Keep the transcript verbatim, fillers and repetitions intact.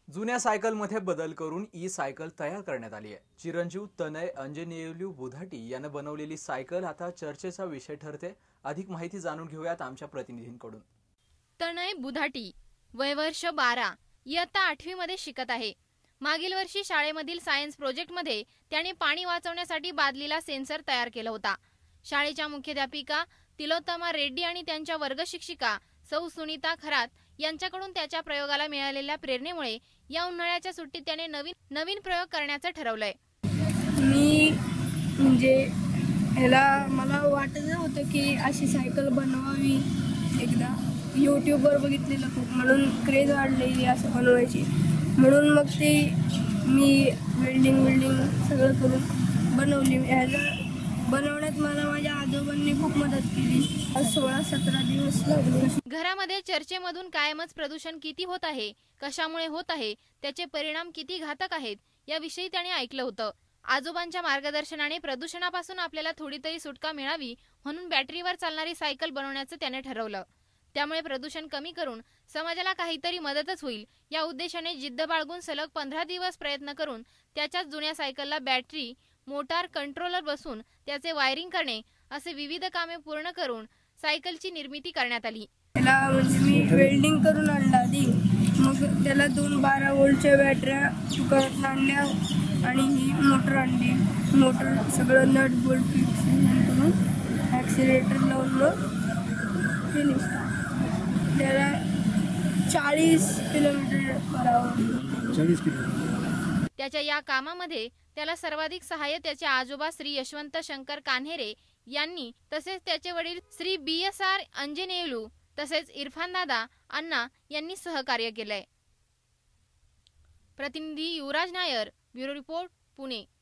जुन्या सायकलमध्ये बदल करून ई सायकल तयार करण्यात आली आहे। चिरंजीव तनय अंजनेयुलू बुधाटी याने बनवलेली सायकल आता चर्चेचा विषय ठरते। अधिक माहिती जाणून घेऊयात आमच्या प्रतिनिधींकडून। तनय बुधाटी वय वर्ष बारा, इयत्ता आठवी मध्ये शिकत आहे। मागील वर्षी शाळेमधील सायन्स प्रोजेक्ट मध्ये त्याने पाणी वाचवण्यासाठी बादलीला सेन्सर तयार केला होता। शाळेच्या मुख्याध्यापिका तिलोत्तमा रेड्डी आणि त्यांच्या वर्ग शिक्षिका सौ सुनीता खरात यांच्याकडून त्याच्या प्रयोगाला मिळालेल्या प्रेरणेमुळे या उन्हाळ्याच्या सुट्टीत त्याने नवीन नवीन प्रयोग करण्याचं ठरवलंय। मी म्हणजे ह्याला मला वाटत होतं की अशी सायकल बनवावी, एकदा यूट्यूबवर बघितलेलं खूप, म्हणून क्रेज वाढलेली असं बनवायची। म्हणून मग ते मी वेल्डिंग वेल्डिंग सगळं करून बनवली। ह्याला बनवण्यात मला माझ्या आजोबांनी खूप मदत केली। सोळा सतरा दिवस लागले। घरामध्ये चर्चेमधून कायमच प्रदूषण किती होत आहे, कशामुळे होत आहे, त्याचे परिणाम किती घातक आहेत याविषयी त्याने ऐकलं होतं। आजोबांच्या मार्गदर्शनाने प्रदूषणापासून आपल्याला थोडी तरी सुटका मिळावी म्हणून बॅटरीवर चालणारी सायकल बनवण्याचं त्याने ठरवलं। त्यामुळे प्रदूषण कमी करून समाजाला काहीतरी मदतच होईल या उद्देशाने जिद्द बाळगून सलग पंधरा दिवस प्रयत्न करून त्याच्याच जुन्या सायकलला बॅटरी, मोटार, कंट्रोलर बसून त्याचे वायरिंग करणे असे विविध कामे पूर्ण करून सायकलची निर्मिती करण्यात आली। त्याला म्हणजे मी वेल्डिंग करून आणला आधी, मग त्याला दोन बारा वोल्टच्या बॅटऱ्या दुकानात आणल्या आणि ही मोटर आणली। मोटर सगळं नट बोल्ट फिक्स करून ॲक्सिलेटर लावून मग फिनिश। त्याला चाळीस किलोमीटर करावं। चाळीस किलोमीटर त्याच्या या कामामध्ये त्याला सर्वाधिक सहाय्य त्याचे आजोबा श्री यशवंत शंकर कान्हेरे यांनी, तसेच त्याचे वडील Shri B S R Anjaneyulu तसेच इरफान दादा अण्णा यांनी सहकार्य केलंय। प्रतिनिधी युवराज नायर, ब्युरो रिपोर्ट, पुणे।